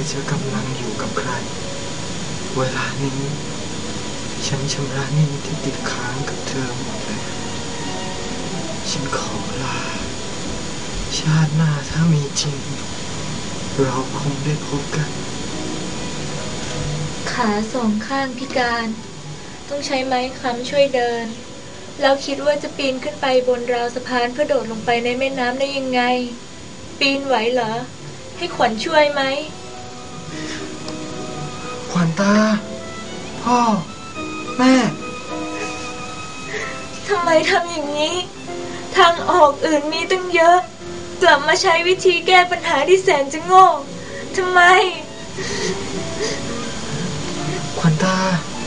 จะกำลังอยู่กับใครเวลานี้ฉันชำระหนี้ที่ติดค้างกับเธอหมดแล้วฉันขอลาชาติหน้าถ้ามีจริงเราคงได้พบกันขาสองข้างพิการต้องใช้ไม้ค้ำช่วยเดินแล้วคิดว่าจะปีนขึ้นไปบนราวสะพานเพื่อโดดลงไปในแม่น้ำได้ยังไงปีนไหวเหรอให้ขวัญช่วยไหมขวัญตาพ่อแม่ทำไมทำอย่างนี้ทางออกอื่นมีตั้งเยอะกลับมาใช้วิธีแก้ปัญหาที่แสนจะโง่ทำไมขวัญตา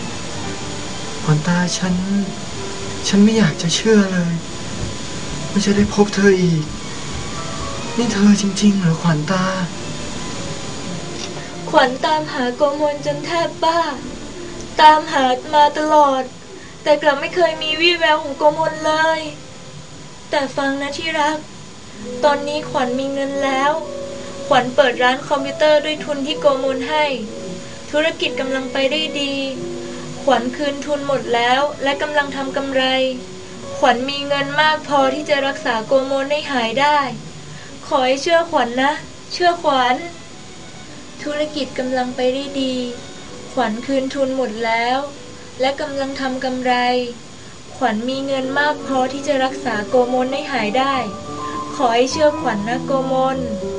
ฉันไม่อยากจะเชื่อเลยว่าจะได้พบเธออีกนี่เธอจริงๆเหรอขวัญตาขวัญตามหาโกมลจนแทบบ้าตามหามาตลอดแต่กลับไม่เคยมีวี่แววของโกมลเลยแต่ฟังนะที่รักตอนนี้ขวัญมีเงินแล้วขวัญเปิดร้านคอมพิวเตอร์ด้วยทุนที่โกมลให้ธุรกิจกำลังไปได้ดีขวัญคืนทุนหมดแล้วและกำลังทำกำไรขวัญมีเงินมากพอที่จะรักษาโกมลให้หายได้ขอให้เชื่อขวัญนะเชื่อขวัญธุรกิจกำลังไปได้ดีขวัญคืนทุนหมดแล้วและกำลังทำกำไรขวัญมีเงินมากพอที่จะรักษาโกมลให้หายได้ขอให้เชื่อขวัญนะโกมล